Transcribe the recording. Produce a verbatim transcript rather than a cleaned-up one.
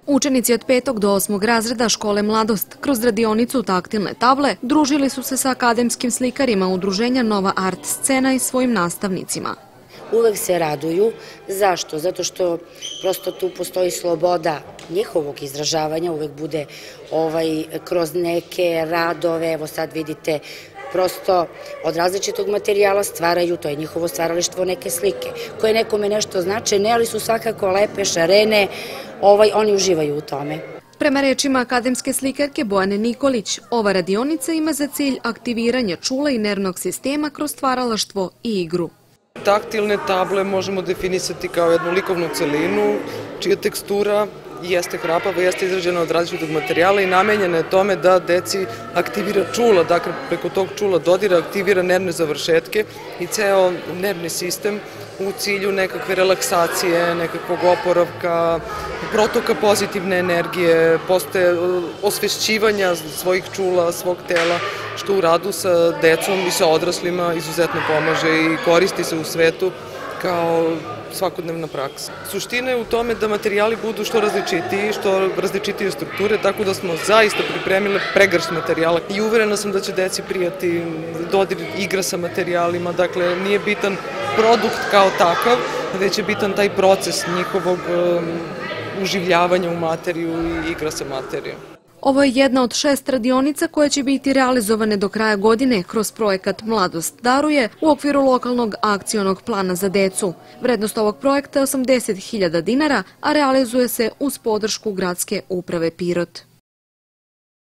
Učenici od petog do osmog razreda škole Mladost kroz radionicu taktilne table družili su se sa akademskim slikarima udruženja Nova art scena i svojim nastavnicima. Uvek se raduju. Zašto? Zato što prosto tu postoji sloboda njihovog izražavanja, uvek bude ovaj, kroz neke radove, evo sad vidite, prosto od različitog materijala stvaraju, to je njihovo stvaralištvo, neke slike, koje nekome nešto znače, ne, ali su svakako lepe, šarene, ovaj, oni uživaju u tome. Prema rečima akademske slikarke Bojane Nikolić, ova radionica ima za cilj aktiviranje čula i nervnog sistema kroz stvaralaštvo i igru. Taktilne table možemo definisati kao jednu likovnu celinu, čija tekstura jeste hrapava, jeste izrađena od različitog materijala i namenjena je tome da deci aktivira čula, dakle preko tog čula dodira, aktivira nervne završetke i ceo nervni sistem u cilju nekakve relaksacije, nekakvog oporavka, protoka pozitivne energije, postoje osvešćivanja svojih čula, svog tela, što u radu sa decom i sa odraslima izuzetno pomaže i koristi se u svetu kao svakodnevna praksa. Suština je u tome da materijali budu što različitiji, što različitije strukture, tako da smo zaista pripremili pregršt materijala i uverena sam da će deci prijati dodir igra sa materijalima, dakle nije bitan produkt kao takav, već je bitan taj proces njihovog um, uživljavanja u materiju i igra sa materijom. Ovo je jedna od šest radionica koje će biti realizovane do kraja godine kroz projekat Mladost daruje u okviru lokalnog akcionog plana za decu. Vrednost ovog projekta je osamdeset hiljada dinara, a realizuje se uz podršku Gradske uprave Pirot.